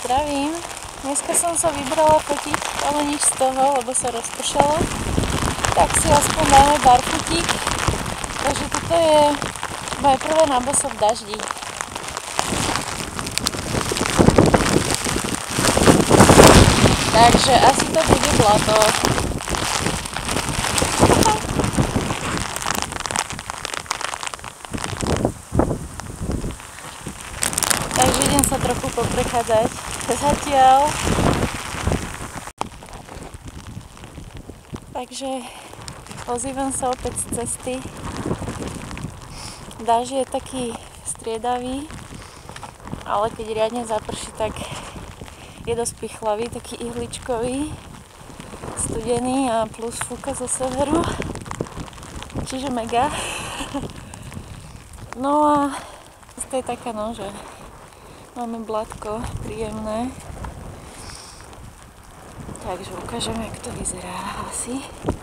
Zdravím. Dneska som sa vybrala fotiť, ale nič z toho, lebo sa rozpršalo. Tak si aspoň dáme barfutík. Takže toto je moje prvé náboso v daždi. Takže asi to bude blato. Takže idem sa trochu poprechádzať. Zatiaľ. Takže ozývam sa opäť z cesty. Dážď je taký striedavý, ale keď riadne zaprší, tak je dosť pichlavý, taký ihličkový, studený a plus fúka zo severu. Čiže mega. No a to je taká, no, že máme blátko príjemné. Takže ukážem, jak to vyzerá asi.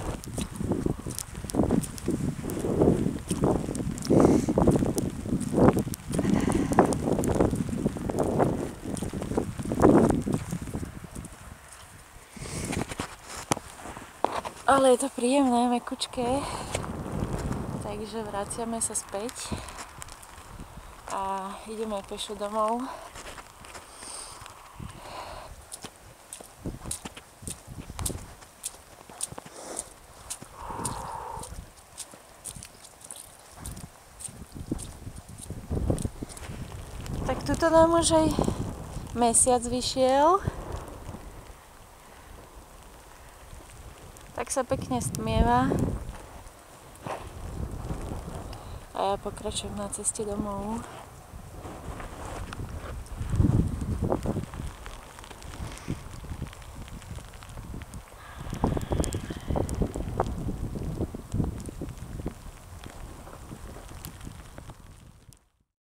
Ale je to príjemné, mekučké. Takže vraciame sa späť a ideme pešo domov. Tak tuto nám už aj mesiac vyšiel. Tak sa pekne stmieva. A ja pokračujem na ceste domov.